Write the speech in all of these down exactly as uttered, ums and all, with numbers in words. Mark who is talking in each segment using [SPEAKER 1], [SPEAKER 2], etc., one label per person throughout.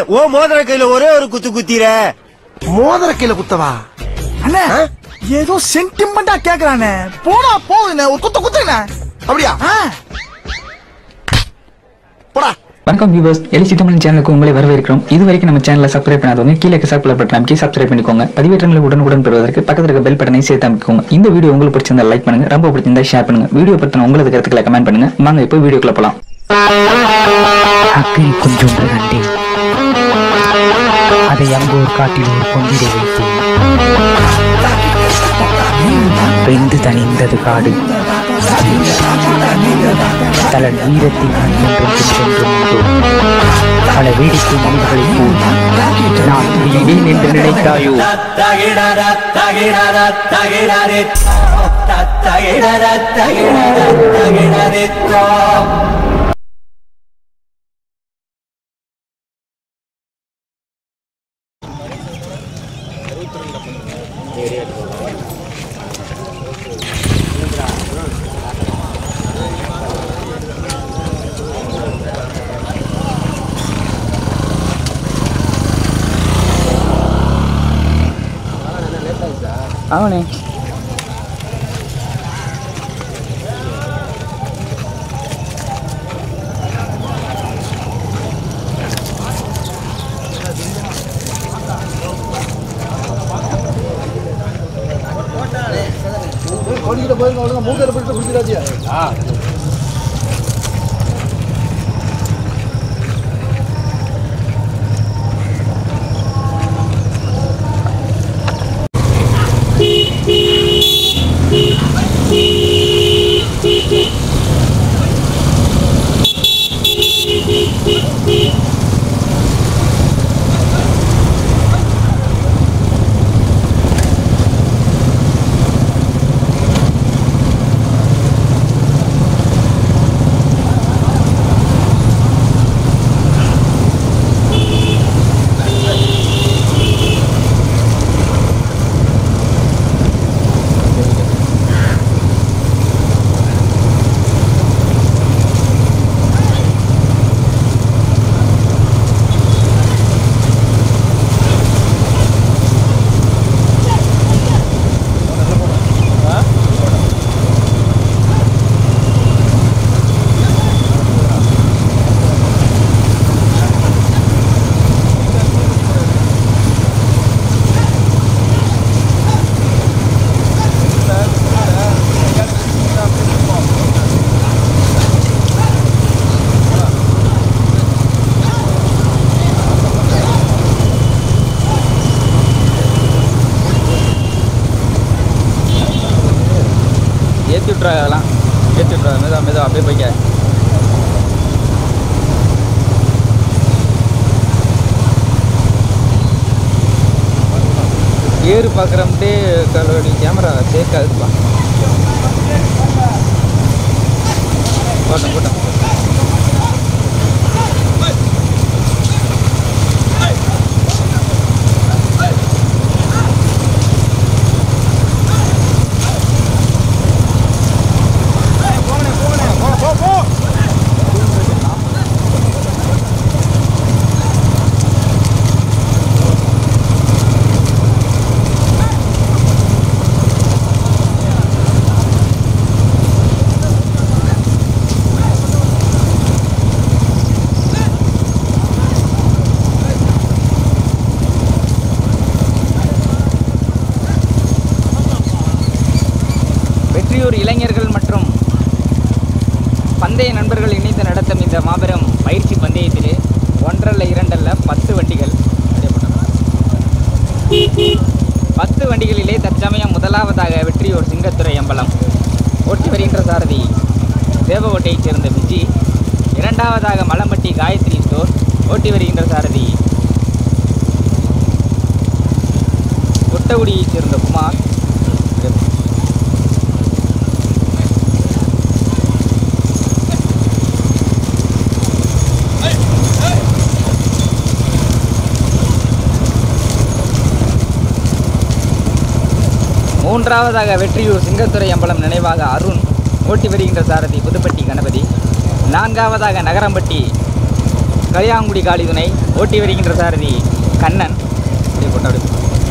[SPEAKER 1] ஓ மோதிர கையில ஒரே ஒரு குத்து குத்திர
[SPEAKER 2] மோதிர கையில குத்தவா
[SPEAKER 3] அண்ணே ஏதோ சென்டிமெண்டா கேக்குறானே போடா போகுதுண்ணே ஒரு குத்த குத்துண்ணே
[SPEAKER 2] அப்படியா போடா.
[SPEAKER 4] வணக்கம் வியூவர்ஸ், எலிசி தமிழ் சேனலுக்கு உங்களை வரவேற்கிறோம். இது வரைக்கும் நம்ம சேனலை சப்ஸ்கிரைப் பண்ணாதவங்க கீழே சப்ஸ்கிரைப் பட்டன் கீழே சப்ஸ்கிரைப் பண்ணிக்கோங்க. பதிவேற்றங்களை உடனுக்குடன் பெறுவதற்கு பக்கத்தில் இருக்க பெல் பட்டனை சேர்த்து அமைக்கோங்க. இந்த வீடியோ உங்களுக்கு பிடிச்சிருந்தா லைக் பண்ணுங்க, ரொம்ப பிடிச்சிருந்தா ஷேர் பண்ணுங்க. வீடியோ பத்தின உங்களது கருத்துக்களை கமெண்ட் பண்ணுங்க. வாங்க இப்போ வீடியோக்குள்ள போலாம்.
[SPEAKER 5] அக்கறை கொஞ்சொன்று கண்டேன். அதை அங்கோர் காட்டில் ஒரு கொண்டிட வைத்தேன். வெந்து தணிந்தது காடு. தலன் வீரத்தின் அன்பென்றும் சென்றும் பல வேடிக்கை மனிதர்களைப் போல் நான் விழுவேன் என்று நினைத்தாயோ? அவனே
[SPEAKER 2] மூக்கரை போயிட்டு குடிக்கிறாச்சியா?
[SPEAKER 4] ஏற்றி விட்றா, அதெல்லாம் ஏற்றி விட்றா, மெதா மெதா அப்படியே போய்க்க. ஏறு பார்க்குறம்ட்டே கலோடி கேமரா சேர்க்காதுப்பா. போட்டோம் போட்டோம். வெற்றியூர் இளைஞர்கள் மற்றும் பந்தய நண்பர்கள் இணைந்து நடத்தும் இந்த மாபெரும் பயிற்சி பந்தயத்திலே ஒன்றல்ல இரண்டல்ல பத்து வண்டிகள் பத்து வண்டிகளிலே தற்சமயம் முதலாவதாக வெற்றியூர் சிங்கத்துறை அம்பலம் ஓட்டி வருகின்ற சாரதி தேவகோட்டையைச் சேர்ந்த விஜி. இரண்டாவதாக மலம்பட்டி காயத்ரி ஸ்டோர் ஓட்டி வருகின்ற சாரதி கொட்டகுடியைச் சேர்ந்த குமார். மூன்றாவதாக வெற்றியூர் சிங்கத்துறை அம்பலம் நினைவாக அருண் ஓட்டி வருகின்ற சாரதி புதுப்பட்டி கணபதி. நான்காவதாக நகரம்பட்டி
[SPEAKER 6] கலியாங்குடி காளி துணை ஓட்டி வருகின்ற சாரதி கண்ணன். அப்படியே போட்டு அப்படி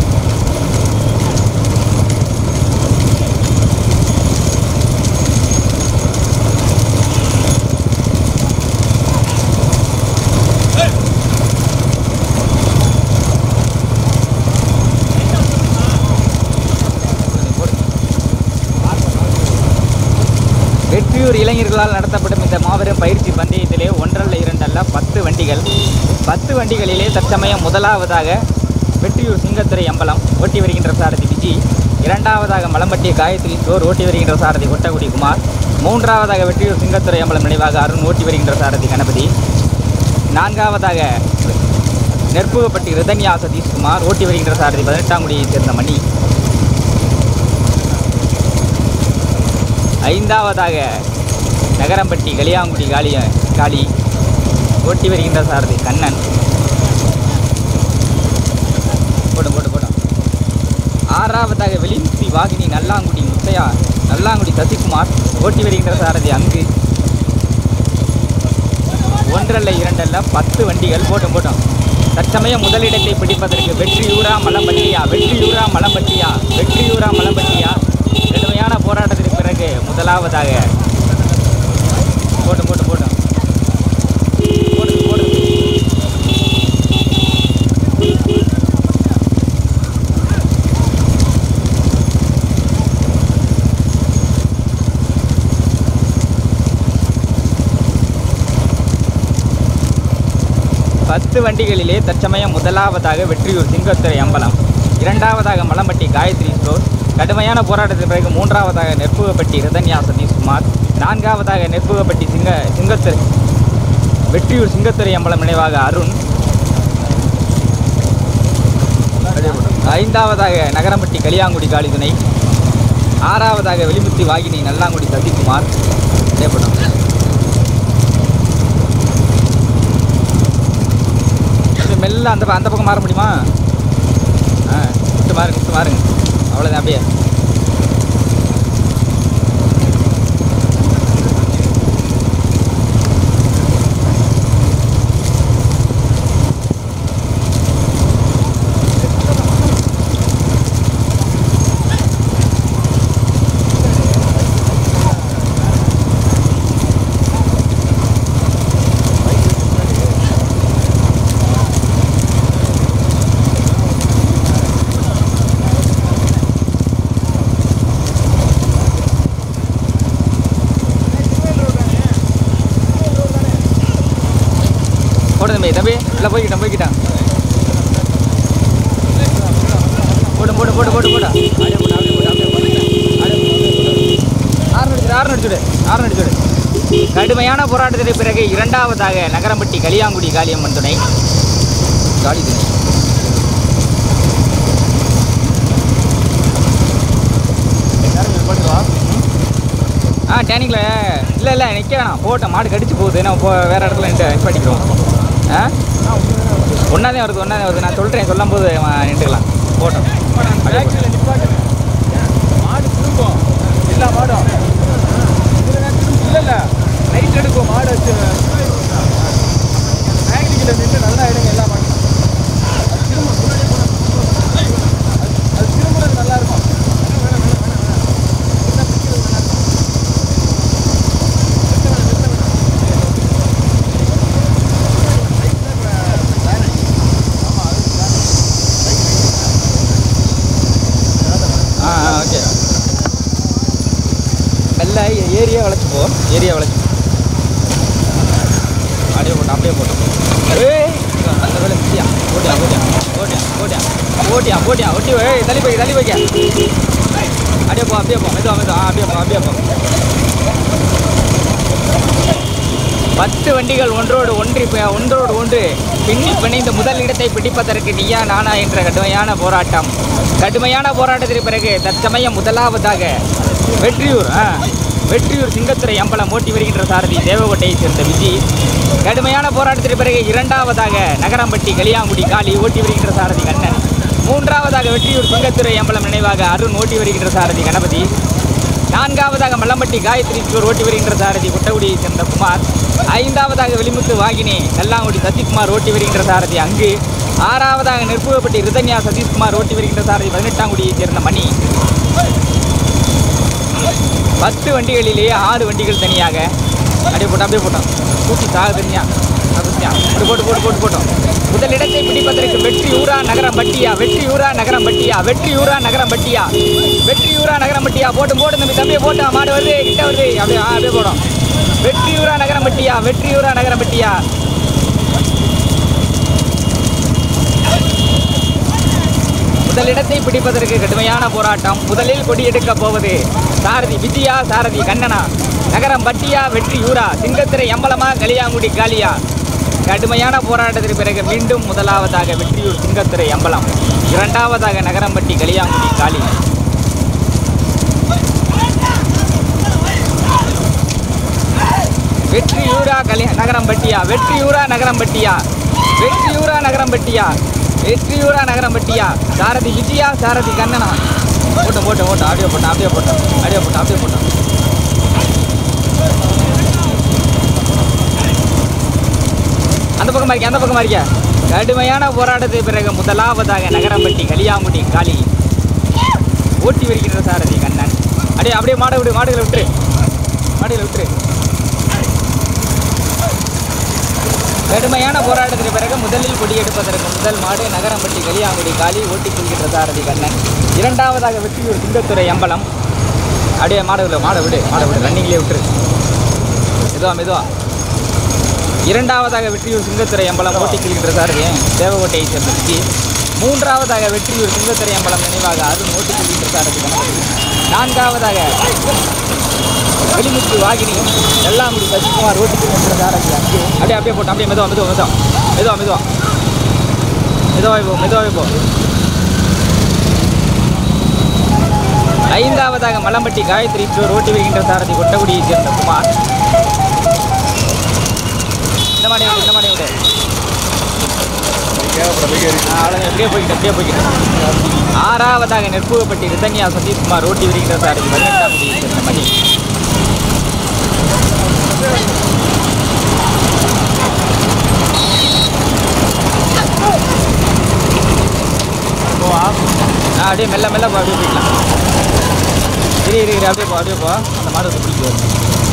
[SPEAKER 6] வெற்றியூர் இளைஞர்களால் நடத்தப்படும் இந்த மாபெரும் பயிற்சி பந்தயத்திலே ஒன்றல்ல இரண்டல்ல பத்து வண்டிகள் பத்து வண்டிகளிலே தற்சமயம் முதலாவதாக வெற்றியூர் சிங்கத்துறை அம்பலம் ஓட்டி வருகின்ற சாரதி விஜி, இரண்டாவதாக மலம்பட்டி காயத்ரி ஸ்டோர் ஓட்டி வருகின்ற சாரதி கொட்டகுடி குமார், மூன்றாவதாக வெற்றியூர் சிங்கத்துறை அம்பலம் நினைவாக அருண் ஓட்டி வருகின்ற சாரதி கணபதி, நான்காவதாக நெற்புகப்பட்டி ரிதன்யா சதீஷ்குமார் ஓட்டி வருகின்ற சாரதி பதினெட்டாங்குடியைச் சேர்ந்த மணி, ஐந்தாவதாக நகரம்பட்டி கலியாங்குடி காளி காளி ஓட்டி வருகின்ற சாரதி கண்ணன். போடும் போட்டு போட்டோம். ஆறாவதாக வெளிமுத்தி வாகினி நல்லாங்குடி முத்தையா நல்லாங்குடி சசிகுமார் ஓட்டி வருகின்ற சாரதி அங்கு. ஒன்றல்ல இரண்டல்ல பத்து வண்டிகள் போட்டும் போட்டோம். தற்சமயம் முதலிடத்தை பிடிப்பதற்கு வெற்றியூரா மலம்பட்டியா வெற்றியூரா மலம்பட்டியா வெற்றியூரா மலம்பட்டியா கடுமையான போராட்டத்திற்கு பிறகு முதலாவதாக போட்டு போட்டு போட்டோம் போட்டு போட்டு பத்து வண்டிகளிலே தற்சமயம் முதலாவதாக வெற்றியூர் சிங்கத்துறை அம்பலம், இரண்டாவதாக மலம்பட்டி காயத்ரி ஸ்டோர், கடுமையான போராட்டத்திற்கு பிறகு மூன்றாவதாக நெற்புகப்பட்டி ரிதன்யா சதீஷ்குமார், நான்காவதாக நெற்புகப்பட்டி சிங்க சிங்கத்துறை வெற்றியூர் சிங்கத்துறை அம்பலம் நினைவாக அருண், ஐந்தாவதாக நகரம்பட்டி கலியாங்குடி காளி துணை, ஆறாவதாக வெளிமுத்தி வாகினி நல்லாங்குடி சசிகுமார். தேவைப்படும் மெல்ல அந்த அந்த பக்கம் மாற முடியுமா? ஆ விட்டு மாறுங்க விட்டு மாறுங்க அவ்வளோதான். அப்படியே தம்பி தம்பி இல்லை போய்கிட்டேன் போய்கிட்டேன் போட்டு போட்டு போட்டு போட்டு போட்டா அப்படியே போட்டு அப்படியே போட்டு அப்படியே போட்டு ஆறு அடிச்சுடு ஆறு அடிச்சுடு ஆறு அடிச்சுடு. கடுமையான போராட்டத்திற்கு பிறகு இரண்டாவதாக நகரம்பட்டி கலியாங்குடி காளியம்மன் துணை காளி துணை. ஆ டேனிங்கில் இல்லை இல்லை நிற்க வேணாம், போட்டேன் மாடு கடிச்சு போகுது, நம்ம போ வேறு இடத்துல நின்று நிப்பாட்டிக்கிறோம். ஆ ஒன்றாதே வருது ஒன்றாதே வருது, நான் சொல்கிறேன் சொல்லும் போது நின்றுக்கலாம். போட்டோம்
[SPEAKER 3] மாடு திரும்பும் எல்லா மாடும் இல்லை இல்லை லைட் எடுக்கும் மாடு வச்சு மேக்னிக்கில் நின்று நல்லா எடுங்க எல்லா மாடும். அது திரும்ப அது திரும்புறது நல்லா இருக்கும். ஏரியா வளைச்சு போ ஏரியா வளைச்சு அப்படியே போட்டோம் அப்படியே போட்டோம். ஏய் அந்த வேலை மிச்சியா போட்டியா போட்டியா போட்டியா போட்டியா போட்டியா போட்டியா ஒட்டி ஏய் தள்ளி போய் தள்ளி போய்க்க அப்படியே போ அப்படியே போ மெதுவா மெதுவா அப்படியே போ அப்படியே போ. பத்து வண்டிகள் ஒன்றோடு ஒன்றி ஒன்றோடு ஒன்று பின்னி பிணைந்த முதல் இடத்தை பிடிப்பதற்கு நீயா நானா என்ற கடுமையான போராட்டம். கடுமையான போராட்டத்திற்கு பிறகு தற்சமயம் முதலாவதாக வெற்றியூர் வெற்றியூர் சிங்கத்துறை அம்பலம் ஓட்டி வருகின்ற சாரதி தேவகோட்டையைச் சேர்ந்த விஜி, கடுமையான போராட்டத்திற்கு பிறகு இரண்டாவதாக நகரம்பட்டி கலியாங்குடி காளி ஓட்டி வருகின்ற சாரதி கண்ணன், மூன்றாவதாக வெற்றியூர் சிங்கத்துறை அம்பலம் நினைவாக அருண் ஓட்டி வருகின்ற சாரதி கணபதி, நான்காவதாக மல்லம்பட்டி காயத்ரி ஸ்டோர் ஓட்டி வருகின்ற சாரதி கொட்டகுடியை சேர்ந்த குமார். ஐந்தாவதாக வெளிமுத்து வாகினி நல்லாங்குடி சசிகுமார் ஓட்டி வருகின்ற சாரதி அங்கு. ஆறாவதாக நெருப்புவப்பட்டி ரிதன்யா சதீஷ்குமார் ஓட்டி வருகின்ற சாரதி பதினெட்டாம் குடியை சேர்ந்த மணி. பத்து வண்டிகளிலேயே ஆறு வண்டிகள் தனியாக அப்படியே போட்டோம் அப்படியே போட்டோம் கூட்டி சாக தனியா போட்டு போட்டு போட்டு போட்டு போட்டோம். முதலிடத்தை பிடிப்பதற்கு வெற்றியூரா நகரம் பட்டியா வெற்றியூரா நகரம் பட்டியா வெற்றியூரா நகரம் பட்டியா வெற்றியூரா நகரம் பட்டியா போட்டு போட்டு தம்பி தம்பியை போட்டா மாடு வருது கிட்ட வருது அப்படியே அப்படியே போடும். வெற்றியூரா நகரம் பட்டியா வெற்றியூரா நகரம் பட்டியா. முதலிடத்தை பிடிப்பதற்கு கடுமையான போராட்டம். முதலில் கொடியெடுக்க போவது சாரதி விஜயா சாரதி கண்ணனா. நகரம் பட்டியா வெற்றியூரா சிங்கத்திரை எம்பலமா கலியாங்குடி காளியா. கடுமையான போராட்டத்திற்கு பிறகு மீண்டும் முதலாவதாக வெற்றியூர் சிங்கத்திரை எம்பலம், இரண்டாவதாக நகரம்பட்டி கலியாங்குடி காளி. வெற்றியூரா கலி நகரம்பட்டியா வெற்றியூரா நகரம்பட்டியா வெற்றியூரா நகரம்பட்டியா வெற்றியூரா நகரம்பட்டியா. சாரதி விஜயா சாரதி கண்ணனா. போட்டோம் போட்டோம் போட்டோம் ஆடியோ போட்டோம் அப்படியே போட்டோம் ஆடியோ போட்டோம் அப்படியே போட்டோம். அந்த பக்கம் இருக்கேன் அந்த பக்கம் இருக்கேன். கடுமையான போராட்டத்துக்கு பிறகு முதலாவதாக நகரம்பட்டி கலியாங்குடி காளி ஓட்டி வருகின்ற சாரதி கண்ணன். அப்படியே அப்படியே மாட விடு மாடுகளை விட்டுரு மாடுகளை விட்டுரு. கடுமையான போராட்டத்திற்கு பிறகு முதலில் கொடியெடுப்பதற்கு முதல் மாடு நகரம்பட்டி கலியாங்குடி காளி ஓட்டிக் கொள்கின்ற சாரதி கண்ணன். இரண்டாவதாக வெற்றியூர் சிங்கத்துறை எம்பலம். அப்படியே மாடுகளை மாட விடு மாட விடு ரன்னிங்லேயே விட்டுரு மெதுவா மெதுவா. இரண்டாவதாக வெற்றியூர் சிங்கத்துறை எம்பலம் ஓட்டிக் கொள்கின்ற சாரதி தேவகோட்டையை சேர்ந்த சுற்றி. மூன்றாவதாக வெற்றியூர் சிங்கத்துறை எம்பலம் நினைவாக அது ஓட்டிக் கொள்கின்ற சாரதி கண்ணன். நான்காவதாக வெளிமுத்து வாகினி எல்லாங்குடி சசிகுமார் ஓட்டிக் கொள்கின்ற சாரதி அங்கே. அப்படியே அப்படியே போட்டோம் அப்படியே மெதுவா மெதுவா மெதுவா மெதுவா மெதுவா மெதுவாக போ மெதுவாக போ. ஐந்தாவதாக மல்லம்பட்டி காயத்ரி ஸ்டோர் ஓட்டி வருகின்ற சாரதி கொட்டகுடியை சேர்ந்த குமார். இந்த மாதிரி விடு இந்த மாதிரி விடு அவ்வளோ எப்படியே போய்கிட்டு அப்படியே போய்கிட்டு. ஆறாவதாக நெற்புவப்பட்டி ரிதன்யா சதீஷ்குமார் ஓட்டி வருகின்ற சாரதி பதினெட்டாம் குடியை சேர்ந்த மணி. அப்படியே மெல்ல மெல்ல போ அப்படியே போய்க்கலாம். இரு இரு இரு அப்படியே போ அப்படியே போ. அந்த மாடு வந்து பிடிக்கும்.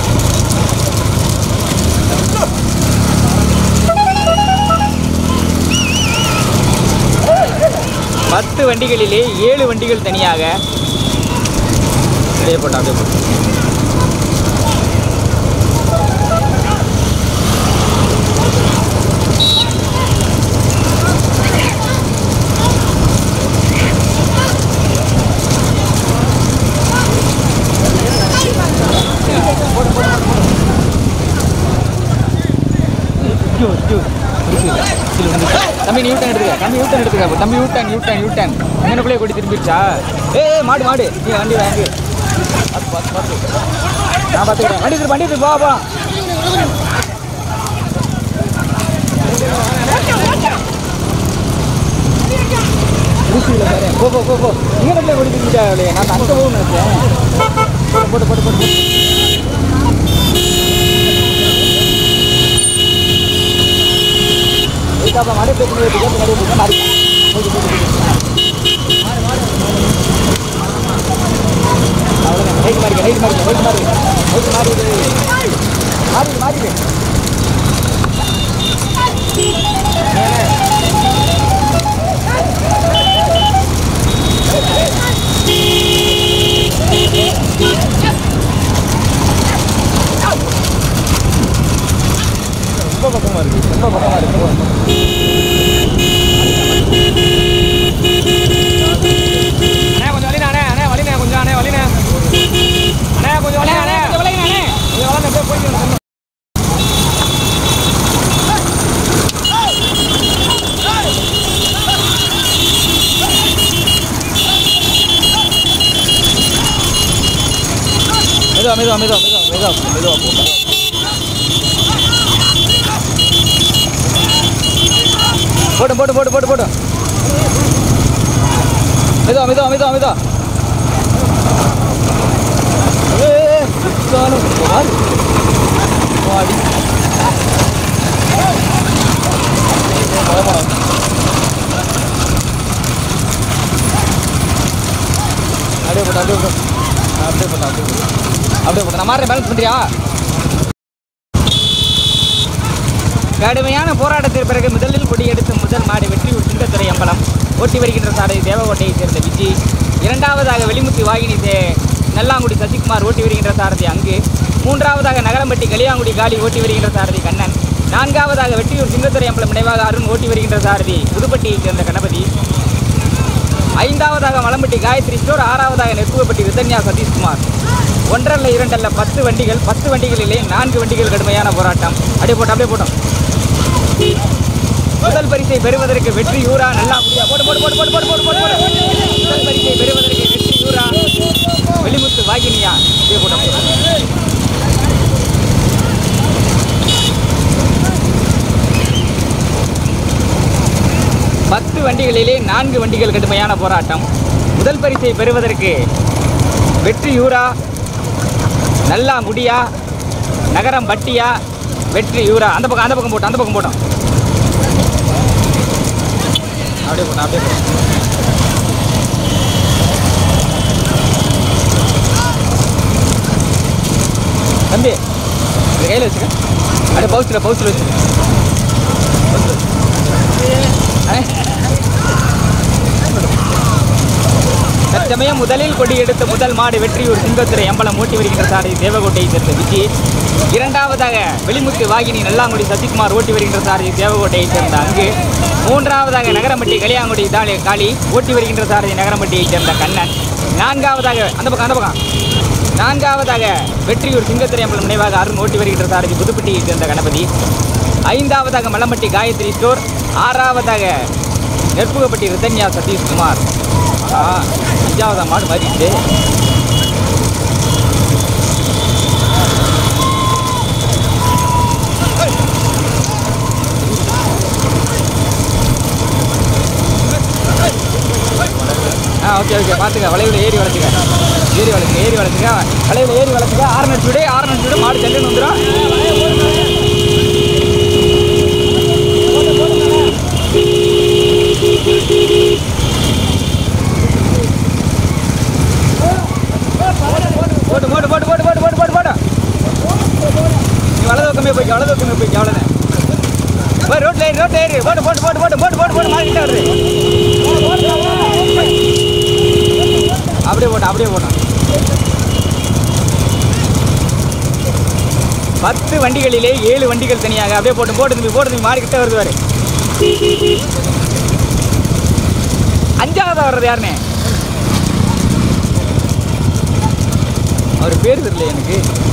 [SPEAKER 3] பத்து வண்டிகளிலே ஏழு வண்டிகள் தனியாக அப்படியே போட்டோம் அப்படியே போட்டோம். தம்பி நியூ டன் எடுத்துக்க தம்பி யூட்டன் எடுத்துக்க தம்பி யூட்டன் யூட்டன் யூட்டன் அங்கனக்குள்ளே கொடி திரும்பிடுச்சா. ஏ மாடு மாடு நீ வண்டி வாங்கி பார்த்து பார்த்து பார்த்து நான் பார்த்துக்கிறேன். வண்டி வண்டி எடுத்து போ போ. போ போ போ போ இங்கனக்குள்ளே கொடி திரும்பிட்டா இல்லையே. நான் அங்கே போகணும்னு நினைச்சேன். போட்டு போட்டு போட்டு மாடு பேசி மாறி ரைட் மாறிக்க ரைட் மாறிக்க ரைட் மாறி ரைட் மாறி மாறி மாறிடு. ரொம்ப பக்கமாக இருக்குது ரொம்ப பக்கமாக இருக்குது. அண்ணே கொஞ்சம் வலிண்ணே அண்ணே அண்ணே வலிண்ணே கொஞ்சம் அண்ணே வலிண்ணே அண்ணே கொஞ்சம் வலிண்ணே அண்ணே கொஞ்சம் வலிங்க அண்ணே கொஞ்சம் வளர்ந்து அப்படியே போய்ட்டு மெதுவா மெதுவா மெதுவா மெதுவா மெதுவா மெதுவா போகும். போட்டு போட்டு போட்டு போட்டு போட்டு மெதுவா மெதுவா மெதுவா மெதுவா
[SPEAKER 6] அப்படியே போட்டா அப்படியே போட்டா அப்படியே போட்டா அப்படியே போட்டா நான் மாறேன் பேலன்ஸ் பண்ணுறியா? கடுமையான போராட்டத்திற்கு பிறகு முதலில் கொடியெடுத்த முதல் மாடு வெற்றியூர் சிங்கத்துறை அம்பலம் ஓட்டி வருகின்ற சாரதி தேவகோட்டையைச் சேர்ந்த விஜி. இரண்டாவதாக வெளிமுத்தி வாகினி நல்லாங்குடி சசிகுமார் ஓட்டி வருகின்ற சாரதி அங்கு. மூன்றாவதாக நகரம்பட்டி களியாங்குடி காளி ஓட்டி வருகின்ற சாரதி கண்ணன். நான்காவதாக வெற்றியூர் சிங்கத்துறை அம்பலம் நினைவாக அருண் ஓட்டி வருகின்ற சாரதி புதுப்பட்டியைச் சேர்ந்த கணபதி. ஐந்தாவதாக மலம்பட்டி காயத்ரி ஸ்டோர். ஆறாவதாக நெருப்புவப்பட்டி ரிதன்யா சதீஷ்குமார். ஒன்றல்ல இரண்டல்ல பத்து வண்டிகள். பத்து வண்டிகளிலே நான்கு வண்டிகள் கடுமையான போராட்டம். அப்படியே போட்டோம் அப்படியே போட்டோம். முதல் பரிசை பெறுவதற்கு வெற்றி யூரா நல்லா முடியா போடு போடு போடு போடு போடு போடு போடு போடு. முதல் பரிசை பெறுவதற்கு வெற்றி யூரா வெளிமுத்து வாகினியா அப்படியே போட்டோம். பத்து வண்டிகளிலே நான்கு வண்டிகள் கடுமையான போராட்டம். முதல் பரிசை பெறுவதற்கு வெற்றி யூரா நல்லா முடியா நகரம் பட்டியா வெற்றி யூரா. அந்த பக்கம் அந்த பக்கம் போட்டோம் அந்த பக்கம் போட்டோம் அப்படியே போட்டோம் அப்படியே போட்டோம். தம்பி இந்த கையில் வச்சுக்க. அப்படியே பவுச்சில் பவுச்சில் வச்சுக்க. தற்சமயம் முதலில் கொடி எடுத்த முதல் மாடு வெற்றியூர் சிங்கத்துறை அம்பலம் ஓட்டி வருகின்ற சாரதி தேவகோட்டையை சேர்ந்த விஜி. இரண்டாவதாக வெளிமுத்து வாகினி நல்லாங்குடி சசிகுமார் ஓட்டி வருகின்ற சாரதி தேவகோட்டையை சேர்ந்த அங்கு. மூன்றாவதாக நகரம்பட்டி களியாங்குடி தாலி காளி ஓட்டி வருகின்ற சாரதி நகரம்பட்டியை சேர்ந்த கண்ணன். நான்காவதாக அந்த பக்கம் அந்த பக்கம் நான்காவதாக வெற்றியூர் சிங்கத்துறை அம்பலம் நினைவாக அருண் ஓட்டி வருகின்ற சாரதி புதுப்பட்டியை சேர்ந்த கணபதி. ஐந்தாவதாக மலம்பட்டி காயத்ரி ஸ்டோர். ஆறாவதாக நெருப்புவப்பட்டி ரிதன்யா சதீஷ்குமார். அஞ்சாவதா மாடு மாறிடுச்சு. ஆ ஓகே ஓகே பார்த்துக்க. வளைவில் ஏறி வளர்த்துக்க ஏறி வளர்த்துக்க ஏறி வளர்த்துக்க வளைவில் ஏறி வளர்த்துக்க. ஆறுநூறு சுடு ஆறுநூறு சுடு மாடு செல்லுன்னு வந்துடும். போட்டு போட்டு போட்டு போட்டு போட்டு போட்டு போட்டு போட்டு நீ வலது பக்கமே போய்க்க வலது பக்கமே போய்க்க அவ்வளோதான். போய் ரோட்டில் ஏறி ரோட்டில் ஏறி போட்டு போட்டு போட்டு போட்டு போட்டு போட்டு போட்டு மாறிக்கிட்டே வருது. அப்படியே போட்டோம் அப்படியே போட்டோம். பத்து வண்டிகளிலே ஏழு வண்டிகள் தனியாக அப்படியே போட்டு போட்டு தம்பி போட்டு தம்பி மாறிக்கிட்டே வருது வாரு. அஞ்சாவதா வர்றது யாருன்னு அவர் பேர் தெரியல எனக்கு.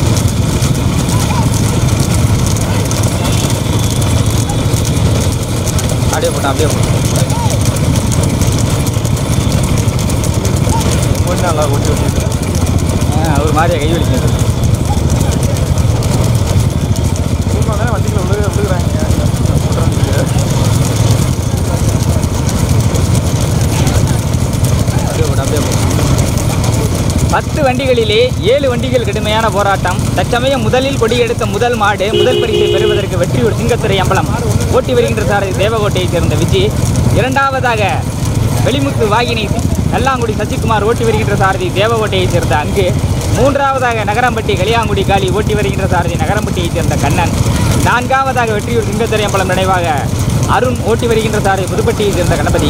[SPEAKER 6] அப்படியே போட்டோம் அப்படியே போட்டோம். நல்லா ஒட்டி ஒட்டி அவர் மாதிரியா கை வலிக்கிறது. வண்டிகளை விழுக விழுகிறாங்க. அப்படியே போட்டோம் அப்படியே போட்டோம். பத்து வண்டிகளிலே ஏழு வண்டிகள் கடுமையான போராட்டம். தற்சமயம் முதலில் கொடியெடுத்த முதல் மாடு முதல் பரிசை பெறுவதற்கு வெற்றியூர் சிங்கத்துறை அம்பலம் ஓட்டி வருகின்ற சாரதி தேவகோட்டையை சேர்ந்த விஜி. இரண்டாவதாக வெளிமுத்து வாகினி நல்லாங்குடி சசிகுமார் ஓட்டி வருகின்ற சாரதி தேவகோட்டையை சேர்ந்த அங்கு. மூன்றாவதாக நகரம்பட்டி களியாங்குடி காளி ஓட்டி வருகின்ற சாரதி நகரம்பட்டியை சேர்ந்த கண்ணன். நான்காவதாக வெற்றியூர் சிங்கத்துறை அம்பலம் நினைவாக அருண் ஓட்டி வருகின்ற சாரதி புதுப்பட்டியை சேர்ந்த கணபதி.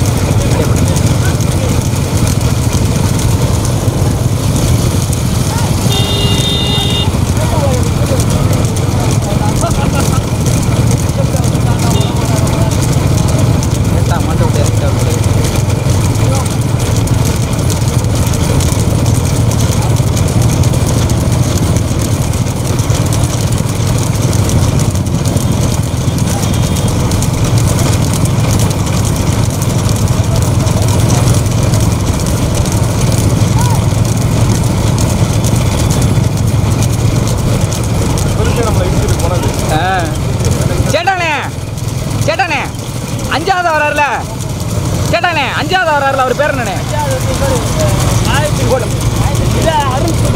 [SPEAKER 6] சேட்டானே சேட்டானே அஞ்சாவது வராருல சேட்டானே அஞ்சாவது வராருல அவர் பேர் என்னண்ணே?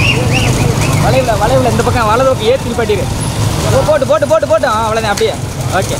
[SPEAKER 3] வளைவுல வளைவுல இந்த பக்கம் வலதோக்கு ஏற்றி நிப்பாட்டிரு. போட்டு போட்டு போட்டு போட்டு ஆ அவ்வளோதான் அப்படியே. ஓகே.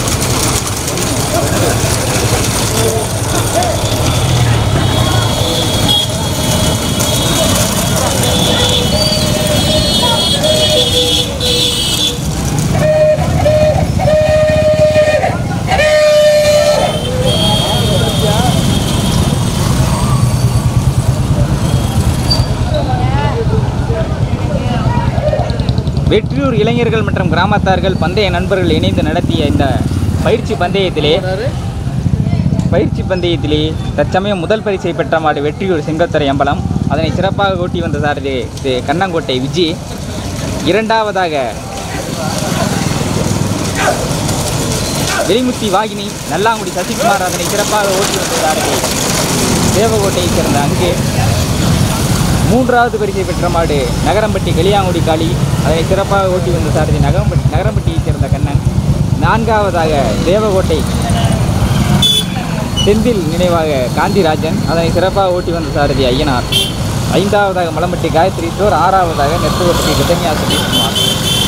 [SPEAKER 3] வெற்றியூர் இளைஞர்கள் மற்றும் கிராமத்தார்கள் பந்தய நண்பர்கள் இணைந்து நடத்திய இந்த பயிற்சி பந்தயத்திலே பயிற்சி பந்தயத்திலே தற்சமயம் முதல் பரிசை பெற்ற மாடு வெற்றியூர் சிங்கத்துறை அம்பலம். அதனை சிறப்பாக ஓட்டி வந்த சாரதி கண்ணங்கோட்டை விஜி. இரண்டாவதாக வெளிமுத்தி வாகினி நல்லாங்குடி சசிகுமார் அதனை சிறப்பாக ஓட்டி வந்த சாரதி தேவகோட்டையைச் சேர்ந்த அங்கே. மூன்றாவது பரிசை பெற்ற மாடு நகரம்பட்டி கலியாங்குடி காளி. அதனை சிறப்பாக ஓட்டி வந்த சாரதி நகரம்பட்டி நகரம்பட்டியைச் சேர்ந்த கண்ணன். நான்காவதாக தேவகோட்டை செந்தில் நினைவாக காந்திராஜன். அதனை சிறப்பாக ஓட்டி வந்த சாரதி ஐயனார். ஐந்தாவதாக மலம்பட்டி காயத்ரி ஸ்டோர். ஆறாவதாக நெற்றுவட்டி கிருதன்யா சதீஷ்குமார்.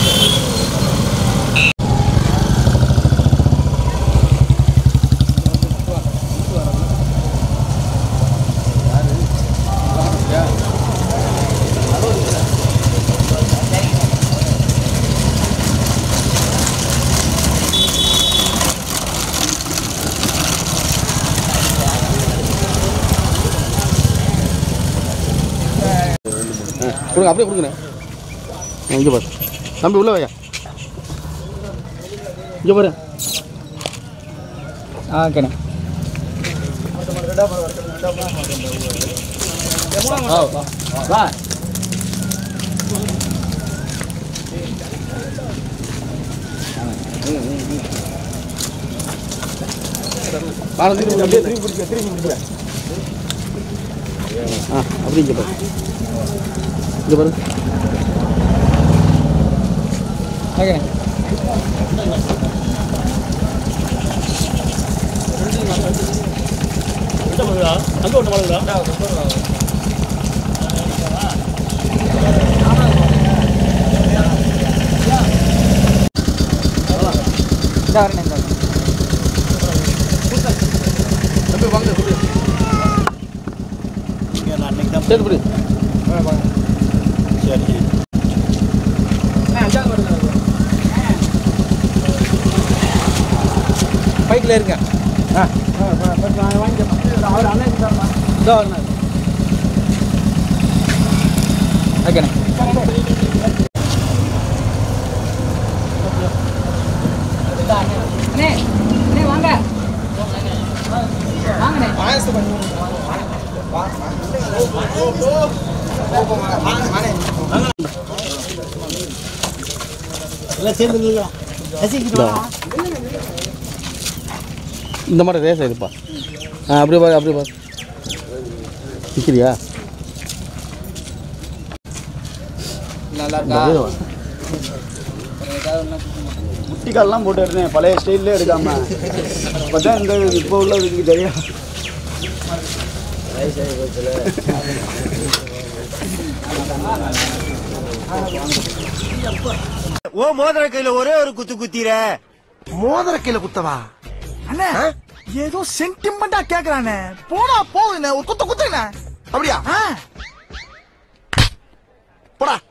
[SPEAKER 2] கொடுங்க, அப்படியே கொடுங்க. இங்கே பாரு தம்பி, உள்ள வையா. இங்கே பாரு.
[SPEAKER 3] ஆ ஓகேண்ணே. வா
[SPEAKER 2] அப்படியே திரும்பி பிடிக்க திரும்பி பிடிக்க. ஆ அப்படி இங்கே பாரு. இங்கே பாரு.
[SPEAKER 3] ஓகே.
[SPEAKER 2] அங்கே ஒன்று மழை.
[SPEAKER 3] இந்த வரேன் இந்த
[SPEAKER 2] தம்பி வாங்க சொல்லு. சரி புரி. சரி பைக்கில் இருங்க. ஆ அவர் அண்ணன்
[SPEAKER 3] ஓகேண்ணே. வாங்க வாங்கண்ணே.
[SPEAKER 2] இந்த மாதிரி ரேஸ் ஆயிடுப்பா. ஆ அப்படியே பாரு, அப்படியே பாரு. நிற்கிறியா?
[SPEAKER 3] நல்லா இருக்கா?
[SPEAKER 1] முட்டிக்கால்லாம் போட்டு எடுத்தேன் பழைய ஸ்டைல்லே எடுக்காம. அப்பதான் இந்த இப்போ உள்ளதுக்கு தெரியும். ஓ மோதிர கையில ஒரே ஒரு குத்து குத்திர.
[SPEAKER 2] மோதிர கையில குத்தவா?
[SPEAKER 7] அண்ணே ஏதோ சென்டிமெண்டா கேக்குறானே. போனா போகுதுண்ணே, ஒரு குத்த குத்துண்ணே.
[SPEAKER 2] அப்படியா? போடா.